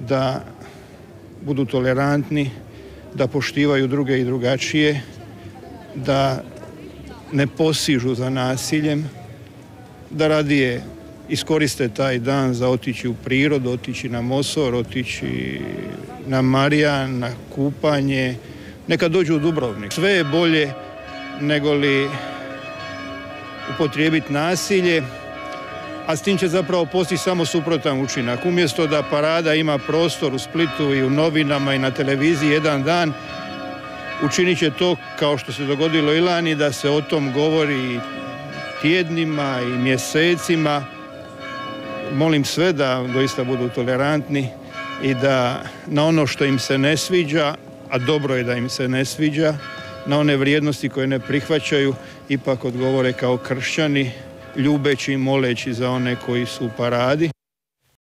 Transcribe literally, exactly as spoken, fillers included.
da budu tolerantni, da poštivaju druge i drugačije, da ne posižu za nasiljem, da radije iskoriste taj dan za otići u prirodu, otići na Mosor, otići na Marijan, na kupanje, neka dođu u Dubrovnik. Sve je bolje nego li upotrijebiti nasilje, a s tim će zapravo postići samo suprotan učinak. Umjesto da parada ima prostor u Splitu i u novinama i na televiziji jedan dan, učinit će to kao što se dogodilo i lani, da se o tom govori tjednima i mjesecima. Molim sve da doista budu tolerantni i da na ono što im se ne sviđa, a dobro je da im se ne sviđa, na one vrijednosti koje ne prihvaćaju, ipak odgovore kao kršćani, ljubeći i moleći za one koji su u paradi.